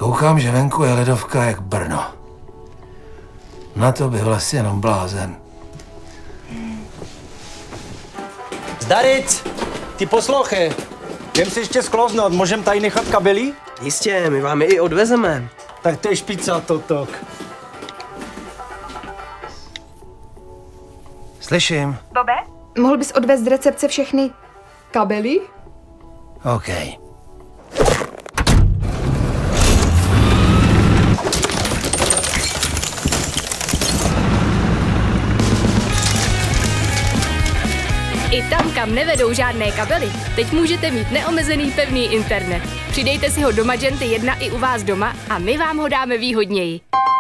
Koukám, že venku je ledovka jak Brno. Na to byl vlastně jenom blázen. Zdaric, ty poslouchej. Jdem si ještě sklouznout, můžem tady nechat kabely? Jistě, my vám je i odvezeme. Tak to je špica, totok. Slyším. Bobe? Mohl bys odvést z recepce všechny kabely? OK. I tam, kam nevedou žádné kabely, teď můžete mít neomezený pevný internet. Přidejte si ho do Magenty 1 i u vás doma a my vám ho dáme výhodněji.